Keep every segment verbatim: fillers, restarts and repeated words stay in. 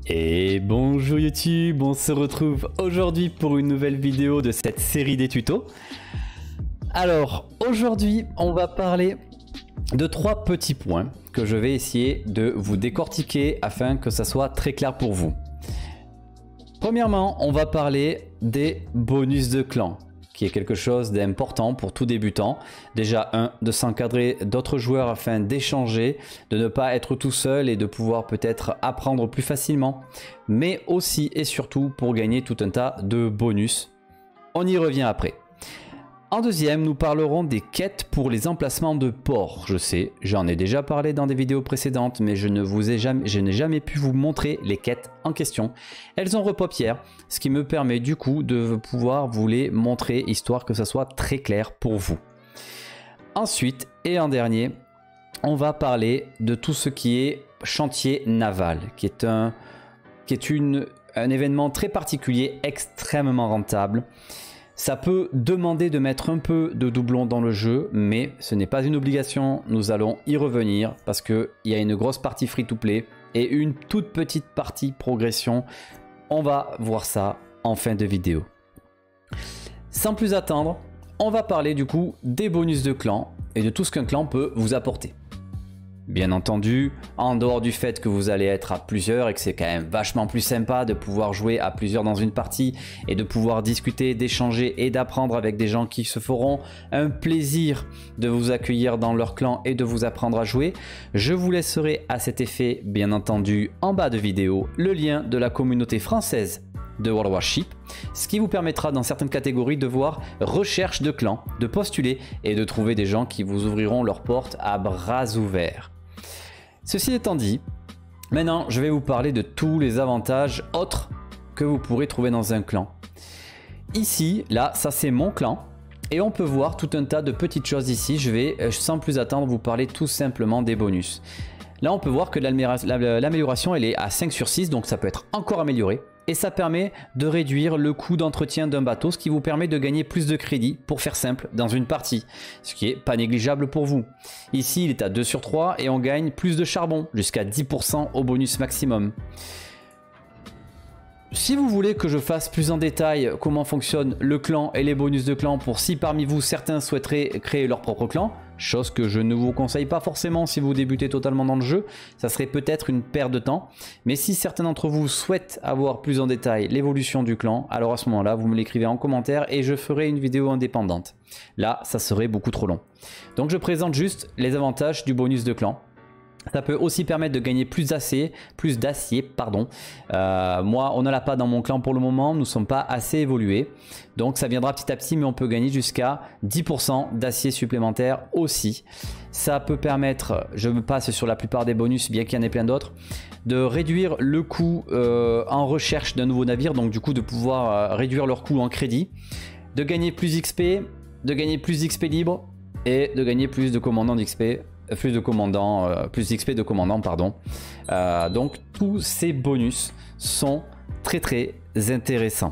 Et bonjour YouTube, on se retrouve aujourd'hui pour une nouvelle vidéo de cette série des tutos. Alors aujourd'hui on va parler de trois petits points que je vais essayer de vous décortiquer afin que ça soit très clair pour vous. Premièrement, on va parler des bonus de clan, qui est quelque chose d'important pour tout débutant. Déjà, un, de s'encadrer d'autres joueurs afin d'échanger, de ne pas être tout seul et de pouvoir peut-être apprendre plus facilement, mais aussi et surtout pour gagner tout un tas de bonus. On y revient après. En deuxième, nous parlerons des quêtes pour les emplacements de port. Je sais, j'en ai déjà parlé dans des vidéos précédentes, mais je ne vous ai jamais, je n'ai jamais pu vous montrer les quêtes en question. Elles ont repop hier, ce qui me permet du coup de pouvoir vous les montrer, histoire que ça soit très clair pour vous. Ensuite, et en dernier, on va parler de tout ce qui est chantier naval, qui est un, qui est une, un événement très particulier, extrêmement rentable. Ça peut demander de mettre un peu de doublon dans le jeu, mais ce n'est pas une obligation, nous allons y revenir parce qu'il y a une grosse partie free-to-play et une toute petite partie progression. On va voir ça en fin de vidéo. Sans plus attendre, on va parler du coup des bonus de clan et de tout ce qu'un clan peut vous apporter. Bien entendu, en dehors du fait que vous allez être à plusieurs et que c'est quand même vachement plus sympa de pouvoir jouer à plusieurs dans une partie et de pouvoir discuter, d'échanger et d'apprendre avec des gens qui se feront un plaisir de vous accueillir dans leur clan et de vous apprendre à jouer, je vous laisserai à cet effet, bien entendu, en bas de vidéo, le lien de la communauté française de World of Warship, ce qui vous permettra dans certaines catégories de voir recherche de clans, de postuler et de trouver des gens qui vous ouvriront leurs portes à bras ouverts. Ceci étant dit, maintenant je vais vous parler de tous les avantages autres que vous pourrez trouver dans un clan. Ici, là, ça c'est mon clan et on peut voir tout un tas de petites choses ici. Je vais sans plus attendre vous parler tout simplement des bonus. Là on peut voir que l'amélioration elle est à cinq sur six, donc ça peut être encore amélioré. Et ça permet de réduire le coût d'entretien d'un bateau, ce qui vous permet de gagner plus de crédit, pour faire simple, dans une partie. Ce qui n'est pas négligeable pour vous. Ici, il est à deux sur trois et on gagne plus de charbon, jusqu'à dix pour cent au bonus maximum. Si vous voulez que je fasse plus en détail comment fonctionne le clan et les bonus de clan pour si parmi vous certains souhaiteraient créer leur propre clan, chose que je ne vous conseille pas forcément si vous débutez totalement dans le jeu, ça serait peut-être une perte de temps, mais si certains d'entre vous souhaitent avoir plus en détail l'évolution du clan, alors à ce moment-là vous me l'écrivez en commentaire et je ferai une vidéo indépendante. Là ça serait beaucoup trop long. Donc je présente juste les avantages du bonus de clan. Ça peut aussi permettre de gagner plus d'acier, plus d'acier, pardon. Euh, moi, on ne l'a pas dans mon clan pour le moment, nous ne sommes pas assez évolués. Donc ça viendra petit à petit, mais on peut gagner jusqu'à dix pour cent d'acier supplémentaire aussi. Ça peut permettre, je me passe sur la plupart des bonus, bien qu'il y en ait plein d'autres, de réduire le coût euh, en recherche d'un nouveau navire, donc du coup de pouvoir euh, réduire leur coût en crédit, de gagner plus X P, de gagner plus X P libre et de gagner plus de commandants d'X P. Plus de commandants, euh, plus d'X P de commandants, pardon. Euh, donc tous ces bonus sont très très intéressants.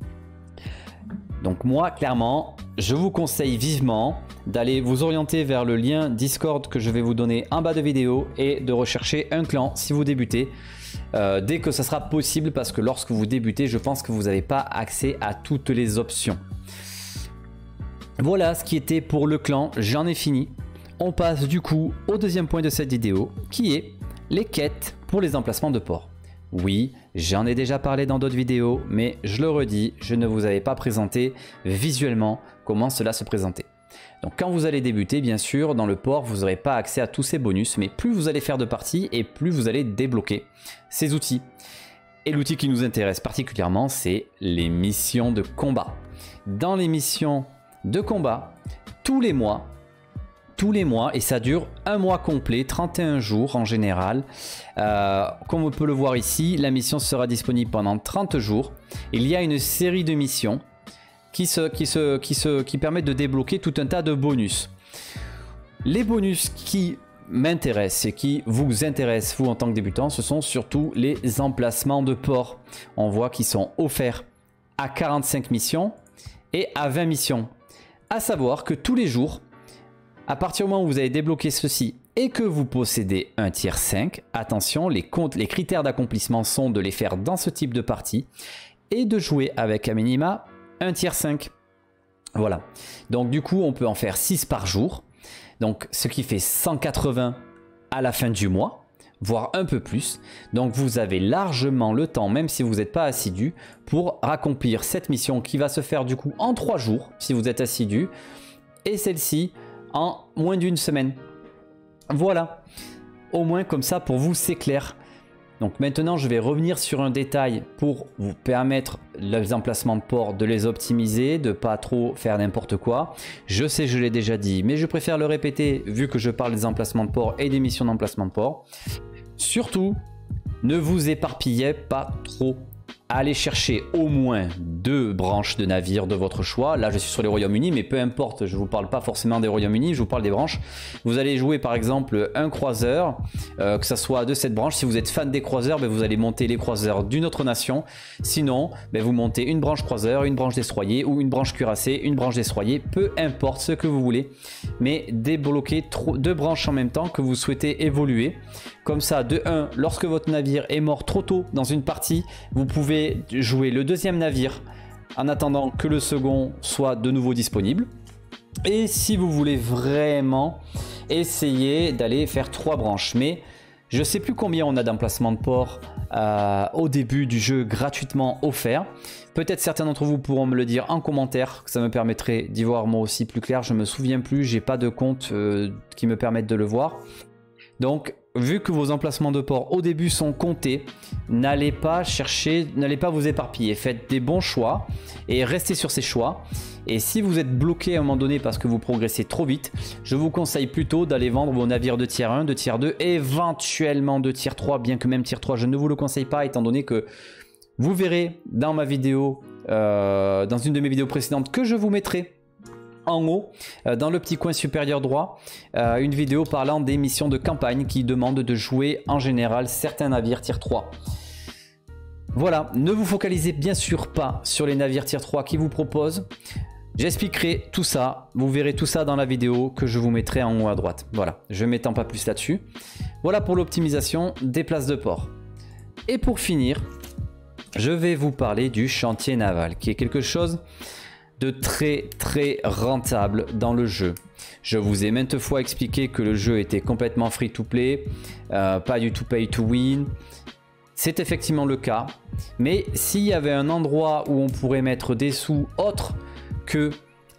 Donc moi, clairement, je vous conseille vivement d'aller vous orienter vers le lien Discord que je vais vous donner en bas de vidéo et de rechercher un clan si vous débutez. Euh, dès que ça sera possible, parce que lorsque vous débutez, je pense que vous n'avez pas accès à toutes les options. Voilà ce qui était pour le clan, j'en ai fini. On passe du coup au deuxième point de cette vidéo, qui est les quêtes pour les emplacements de port. Oui, j'en ai déjà parlé dans d'autres vidéos, mais je le redis, je ne vous avais pas présenté visuellement comment cela se présentait. Donc quand vous allez débuter, bien sûr, dans le port, vous n'aurez pas accès à tous ces bonus, mais plus vous allez faire de parties et plus vous allez débloquer ces outils. Et l'outil qui nous intéresse particulièrement, c'est les missions de combat. Dans les missions de combat, tous les mois, tous les mois, et ça dure un mois complet, trente et un jours en général. Euh, comme on peut le voir ici, la mission sera disponible pendant trente jours. Il y a une série de missions qui, se, qui, se, qui, se, qui permettent de débloquer tout un tas de bonus. Les bonus qui m'intéressent et qui vous intéressent, vous en tant que débutant, ce sont surtout les emplacements de port. On voit qu'ils sont offerts à quarante-cinq missions et à vingt missions. À savoir que tous les jours, à partir du moment où vous avez débloqué ceci et que vous possédez un tiers cinq, attention, les, comptes, les critères d'accomplissement sont de les faire dans ce type de partie et de jouer avec à minima un tiers cinq. Voilà, donc du coup on peut en faire six par jour, donc ce qui fait cent quatre-vingts à la fin du mois, voire un peu plus. Donc vous avez largement le temps, même si vous n'êtes pas assidu, pour accomplir cette mission qui va se faire du coup en trois jours si vous êtes assidu, et celle-ci en moins d'une semaine. Voilà, au moins comme ça pour vous c'est clair. Donc maintenant je vais revenir sur un détail pour vous permettre les emplacements de port de les optimiser, de pas trop faire n'importe quoi. Je sais, je l'ai déjà dit, mais je préfère le répéter vu que je parle des emplacements de port et des missions d'emplacement de port. Surtout, ne vous éparpillez pas trop. Allez chercher au moins deux branches de navires de votre choix. Là, je suis sur les Royaumes-Unis, mais peu importe, je ne vous parle pas forcément des Royaumes-Unis, je vous parle des branches. Vous allez jouer par exemple un croiseur, euh, que ce soit de cette branche. Si vous êtes fan des croiseurs, ben, vous allez monter les croiseurs d'une autre nation. Sinon, ben, vous montez une branche croiseur, une branche destroyer ou une branche cuirassée, une branche destroyer, peu importe ce que vous voulez. Mais débloquez deux branches en même temps que vous souhaitez évoluer. Comme ça, de un, lorsque votre navire est mort trop tôt dans une partie, vous pouvez jouer le deuxième navire en attendant que le second soit de nouveau disponible. Et si vous voulez vraiment essayer d'aller faire trois branches, mais je ne sais plus combien on a d'emplacements de port euh, au début du jeu gratuitement offert. Peut-être certains d'entre vous pourront me le dire en commentaire, que ça me permettrait d'y voir moi aussi plus clair. Je ne me souviens plus, j'ai pas de compte euh, qui me permette de le voir. Donc, vu que vos emplacements de port au début sont comptés, n'allez pas chercher, n'allez pas vous éparpiller. Faites des bons choix et restez sur ces choix. Et si vous êtes bloqué à un moment donné parce que vous progressez trop vite, je vous conseille plutôt d'aller vendre vos navires de tiers un, de tiers deux, éventuellement de tiers trois, bien que même tiers trois, je ne vous le conseille pas, étant donné que vous verrez dans ma vidéo, euh, dans une de mes vidéos précédentes que je vous mettrai en haut, euh, dans le petit coin supérieur droit, euh, une vidéo parlant des missions de campagne qui demandent de jouer en général certains navires tier trois. Voilà, ne vous focalisez bien sûr pas sur les navires tier trois qui vous proposent. J'expliquerai tout ça, vous verrez tout ça dans la vidéo que je vous mettrai en haut à droite. Voilà, je ne m'étends pas plus là-dessus. Voilà pour l'optimisation des places de port. Et pour finir, je vais vous parler du chantier naval, qui est quelque chose de très très rentable dans le jeu. Je vous ai maintes fois expliqué que le jeu était complètement free to play, euh, pas du tout pay to win. C'est effectivement le cas, mais s'il y avait un endroit où on pourrait mettre des sous autres que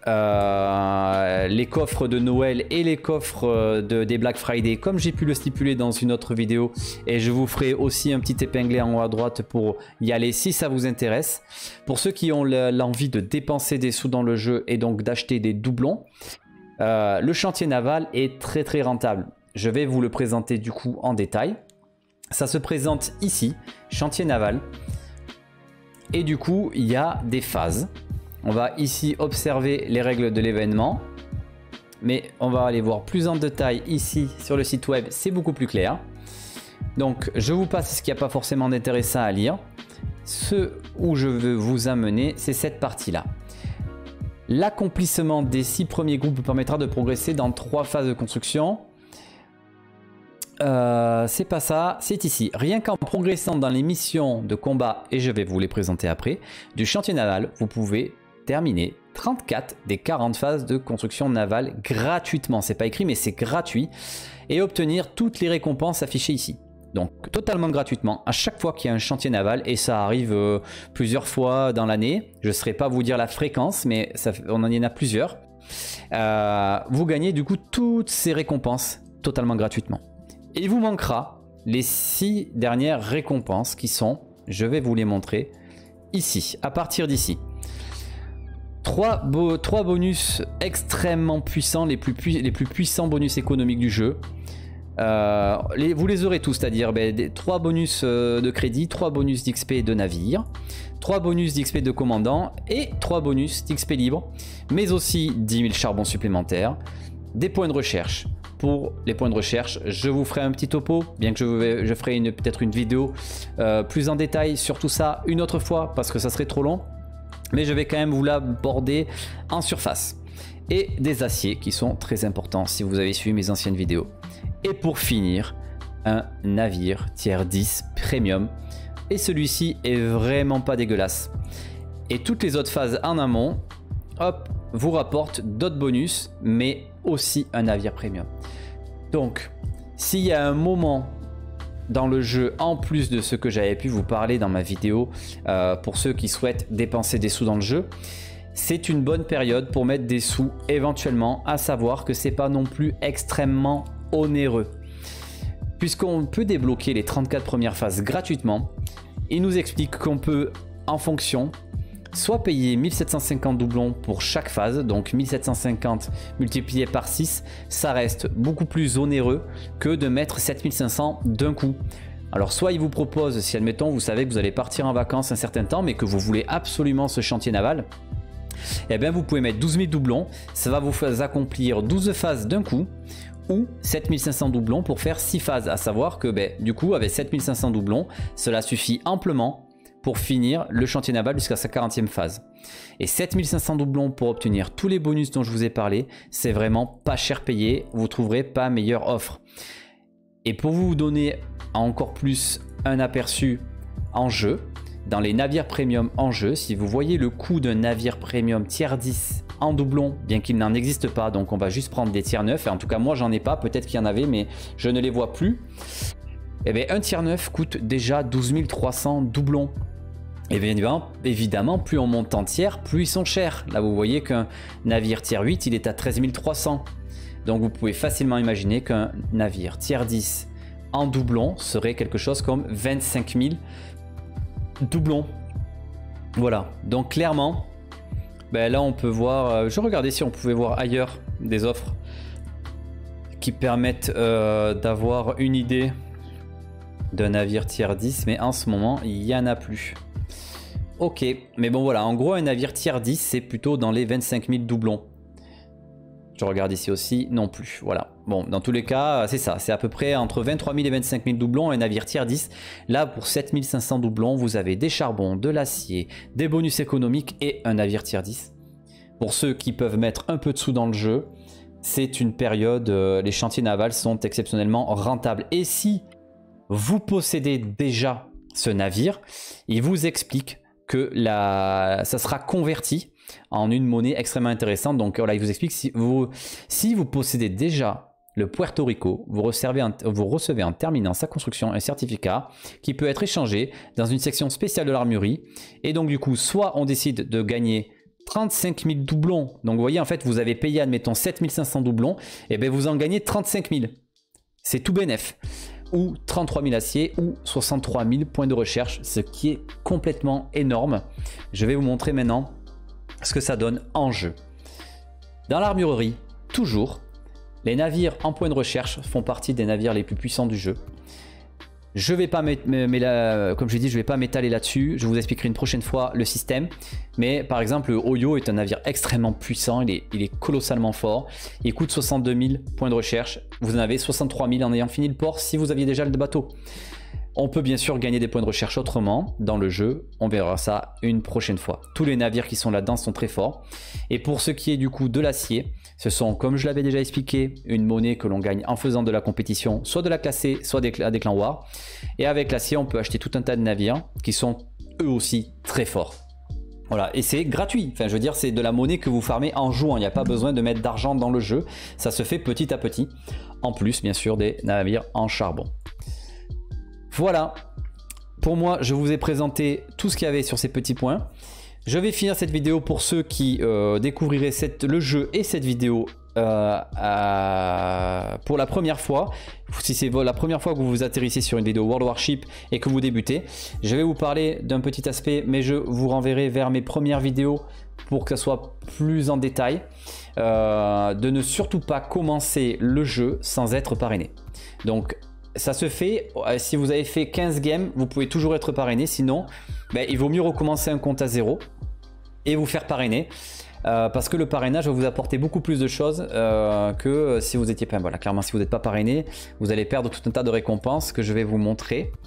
euh, les coffres de Noël et les coffres de, des Black Friday, comme j'ai pu le stipuler dans une autre vidéo, et je vous ferai aussi un petit épinglé en haut à droite pour y aller si ça vous intéresse. Pour ceux qui ont l'envie de dépenser des sous dans le jeu et donc d'acheter des doublons, euh, le chantier naval est très très rentable. Je vais vous le présenter du coup en détail. Ça se présente ici, chantier naval, et du coup il y a des phases. On va ici observer les règles de l'événement, mais on va aller voir plus en détail ici sur le site web, c'est beaucoup plus clair. Donc je vous passe ce qu'il n'y a pas forcément d'intéressant à lire. Ce où je veux vous amener, c'est cette partie-là. L'accomplissement des six premiers groupes vous permettra de progresser dans trois phases de construction. Euh, c'est pas ça, c'est ici. Rien qu'en progressant dans les missions de combat, et je vais vous les présenter après, du chantier naval, vous pouvez terminer trente-quatre des quarante phases de construction navale gratuitement. C'est pas écrit, mais c'est gratuit. Et obtenir toutes les récompenses affichées ici. Donc totalement gratuitement à chaque fois qu'il y a un chantier naval, et ça arrive euh, plusieurs fois dans l'année. Je ne saurais pas vous dire la fréquence, mais ça, on en y en a plusieurs. Euh, vous gagnez du coup toutes ces récompenses totalement gratuitement. Et il vous manquera les six dernières récompenses qui sont, je vais vous les montrer ici, à partir d'ici. Trois, bo trois bonus extrêmement puissants, les plus, pu les plus puissants bonus économiques du jeu. Euh, les, vous les aurez tous, c'est-à-dire ben, des, trois bonus euh, de crédit, trois bonus d'X P de navire, trois bonus d'X P de commandant et trois bonus d'X P libre, mais aussi dix mille charbons supplémentaires, des points de recherche. Pour les points de recherche, je vous ferai un petit topo, bien que je, vais, je ferai peut-être une vidéo euh, plus en détail sur tout ça une autre fois, parce que ça serait trop long. Mais je vais quand même vous l'aborder en surface. et des aciers qui sont très importants si vous avez suivi mes anciennes vidéos. Et pour finir, un navire tier dix premium. Et celui-ci est vraiment pas dégueulasse. Et toutes les autres phases en amont, hop, vous rapportent d'autres bonus, mais aussi un navire premium. Donc, s'il y a un moment dans le jeu, en plus de ce que j'avais pu vous parler dans ma vidéo, euh, pour ceux qui souhaitent dépenser des sous dans le jeu, c'est une bonne période pour mettre des sous éventuellement, à savoir que c'est pas non plus extrêmement onéreux. Puisqu'on peut débloquer les trente-quatre premières phases gratuitement, il nous explique qu'on peut, en fonction, soit payer mille sept cent cinquante doublons pour chaque phase, donc mille sept cent cinquante multiplié par six, ça reste beaucoup plus onéreux que de mettre sept mille cinq cents d'un coup. Alors soit il vous propose, si admettons vous savez que vous allez partir en vacances un certain temps mais que vous voulez absolument ce chantier naval, eh bien vous pouvez mettre douze mille doublons, ça va vous faire accomplir douze phases d'un coup, ou sept mille cinq cents doublons pour faire six phases, à savoir que ben, du coup avec sept mille cinq cents doublons, cela suffit amplement pour finir le chantier naval jusqu'à sa quarantième phase. Et sept mille cinq cents doublons pour obtenir tous les bonus dont je vous ai parlé, c'est vraiment pas cher payé, vous trouverez pas meilleure offre. Et pour vous donner encore plus un aperçu en jeu, dans les navires premium en jeu, si vous voyez le coût d'un navire premium tier dix en doublon, bien qu'il n'en existe pas, donc on va juste prendre des tiers neuf, et en tout cas moi j'en ai pas, peut-être qu'il y en avait mais je ne les vois plus. Et bien un tiers neuf coûte déjà douze mille trois cents doublons. Et bien évidemment, évidemment, plus on monte en tiers, plus ils sont chers. Là vous voyez qu'un navire tier huit il est à treize mille trois cents. Donc vous pouvez facilement imaginer qu'un navire tier dix en doublon serait quelque chose comme vingt-cinq mille doublons. Voilà, donc clairement, ben là on peut voir, euh, je regardais si on pouvait voir ailleurs des offres qui permettent euh, d'avoir une idée d'un navire tier dix, mais en ce moment il n'y en a plus. Ok, mais bon voilà, en gros un navire tier dix c'est plutôt dans les vingt-cinq mille doublons. Je regarde ici aussi, non plus, voilà. Bon, dans tous les cas, c'est ça, c'est à peu près entre vingt-trois mille et vingt-cinq mille doublons un navire tier dix. Là, pour sept mille cinq cents doublons, vous avez des charbons, de l'acier, des bonus économiques et un navire tier dix. Pour ceux qui peuvent mettre un peu de sous dans le jeu, c'est une période, euh, les chantiers navals sont exceptionnellement rentables. Et si vous possédez déjà ce navire, il vous explique que la... ça sera converti en une monnaie extrêmement intéressante. Donc voilà, il vous explique, si vous, si vous possédez déjà le Puerto Rico, vous recevez, en, vous recevez en terminant sa construction un certificat qui peut être échangé dans une section spéciale de l'armurerie. Et donc du coup, soit on décide de gagner trente-cinq mille doublons. Donc vous voyez, en fait, vous avez payé, admettons, sept mille cinq cents doublons, et bien vous en gagnez trente-cinq mille. C'est tout bénef. Ou trente-trois mille aciers ou soixante-trois mille points de recherche, ce qui est complètement énorme. Je vais vous montrer maintenant ce que ça donne en jeu. Dans l'armurerie, toujours, les navires en points de recherche font partie des navires les plus puissants du jeu. Je vais pas, mais, mais là, comme je l'ai dit, je vais pas m'étaler là-dessus. Je vous expliquerai une prochaine fois le système. Mais par exemple, le Oyo est un navire extrêmement puissant. Il est, il est colossalement fort. Il coûte soixante-deux mille points de recherche. Vous en avez soixante-trois mille en ayant fini le port si vous aviez déjà le bateau. On peut bien sûr gagner des points de recherche autrement dans le jeu. On verra ça une prochaine fois. Tous les navires qui sont là-dedans sont très forts. Et pour ce qui est du coup de l'acier, ce sont, comme je l'avais déjà expliqué, une monnaie que l'on gagne en faisant de la compétition, soit de la classée, soit des, des clans war. Et avec l'acier, on peut acheter tout un tas de navires qui sont eux aussi très forts. Voilà, et c'est gratuit. Enfin, je veux dire, c'est de la monnaie que vous farmez en jouant. Il n'y a pas besoin de mettre d'argent dans le jeu. Ça se fait petit à petit. En plus, bien sûr, des navires en charbon. Voilà. Pour moi, je vous ai présenté tout ce qu'il y avait sur ces petits points. Je vais finir cette vidéo pour ceux qui euh, découvriraient cette, le jeu et cette vidéo euh, euh, pour la première fois. Si c'est la première fois que vous vous atterrissez sur une vidéo World of Warship et que vous débutez, je vais vous parler d'un petit aspect, mais je vous renverrai vers mes premières vidéos pour que ça soit plus en détail. Euh, de ne surtout pas commencer le jeu sans être parrainé. Donc, ça se fait, si vous avez fait quinze games, vous pouvez toujours être parrainé. Sinon, ben, il vaut mieux recommencer un compte à zéro et vous faire parrainer. Euh, parce que le parrainage va vous apporter beaucoup plus de choses euh, que si vous étiez pas. Voilà, clairement, si vous n'êtes pas parrainé, vous allez perdre tout un tas de récompenses que je vais vous montrer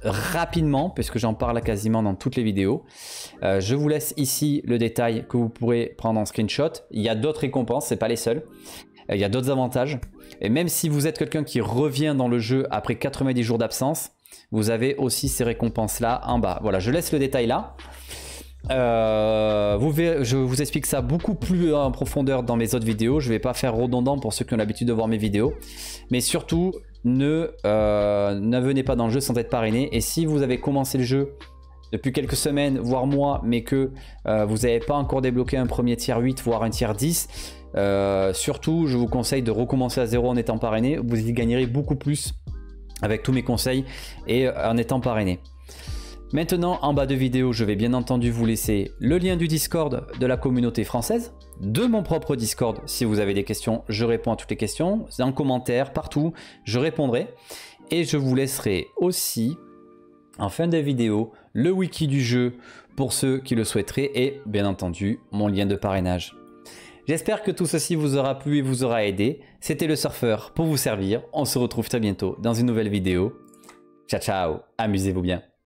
rapidement, puisque j'en parle quasiment dans toutes les vidéos. Euh, je vous laisse ici le détail que vous pourrez prendre en screenshot. Il y a d'autres récompenses, c'est pas les seuls. Euh, il y a d'autres avantages. Et même si vous êtes quelqu'un qui revient dans le jeu après quatre-vingt-dix jours d'absence, vous avez aussi ces récompenses-là en bas. Voilà, je laisse le détail là. Euh, vous verrez, je vous explique ça beaucoup plus en profondeur dans mes autres vidéos. Je ne vais pas faire redondant pour ceux qui ont l'habitude de voir mes vidéos. Mais surtout, ne, euh, ne venez pas dans le jeu sans être parrainé. Et si vous avez commencé le jeu depuis quelques semaines, voire mois, mais que euh, vous n'avez pas encore débloqué un premier tiers huit, voire un tiers dix, euh, surtout, je vous conseille de recommencer à zéro en étant parrainé. Vous y gagnerez beaucoup plus avec tous mes conseils et en étant parrainé. Maintenant, en bas de vidéo, je vais bien entendu vous laisser le lien du Discord de la communauté française, de mon propre Discord. Si vous avez des questions, je réponds à toutes les questions, en commentaire, partout, je répondrai. Et je vous laisserai aussi, en fin de vidéo, le wiki du jeu pour ceux qui le souhaiteraient et, bien entendu, mon lien de parrainage. J'espère que tout ceci vous aura plu et vous aura aidé. C'était le surfeur pour vous servir. On se retrouve très bientôt dans une nouvelle vidéo. Ciao, ciao, amusez-vous bien.